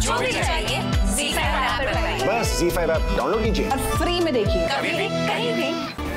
जो भी चाहिए ZEE5 ऐप पर लगाइए। बस ZEE5 ऐप डाउनलोड कीजिए और फ्री में देखिए, कभी भी कहीं भी।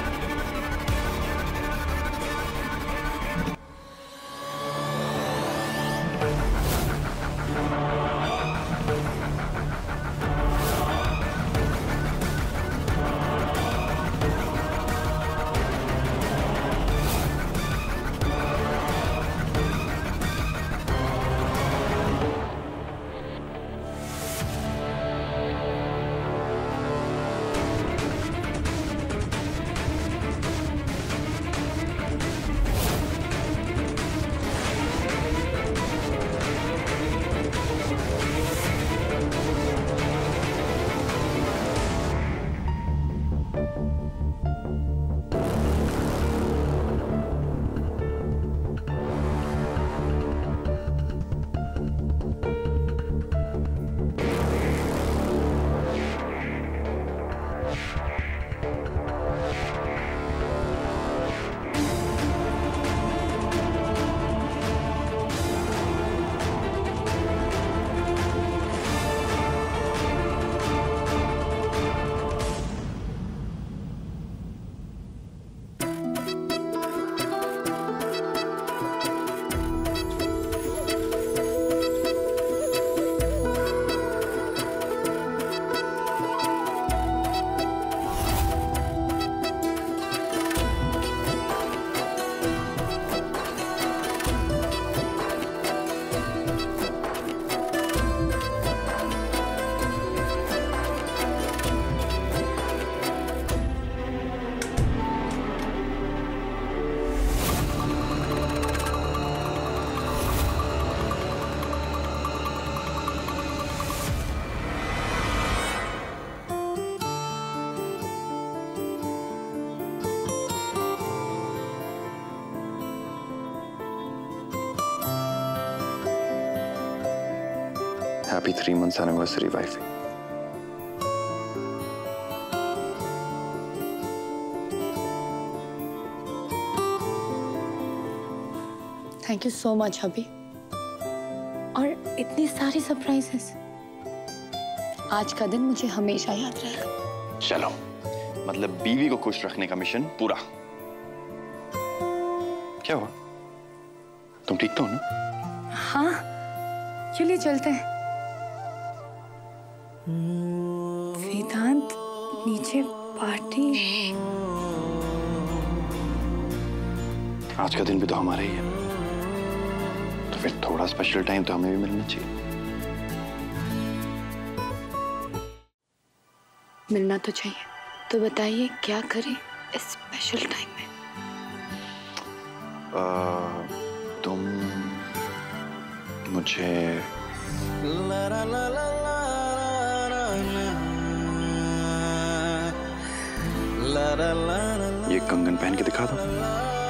Happy 3 months anniversary, wifey. Thank you so much hubby. और इतनी सारी सरप्राइजेस। आज का दिन मुझे हमेशा याद रहेगा। चलो, मतलब बीवी को खुश रखने का मिशन पूरा। क्या हुआ? तुम ठीक तो हो ना? हाँ, चलिए चलते हैं। वेदांत नीचे पार्टी। आज का दिन भी तो हमारा ही है, तो फिर थोड़ा स्पेशल टाइम तो हमें भी मिलना चाहिए। मिलना तो चाहिए, तो बताइए क्या करें इस स्पेशल टाइम में? तुम मुझे ये कंगन पहन के दिखा दो।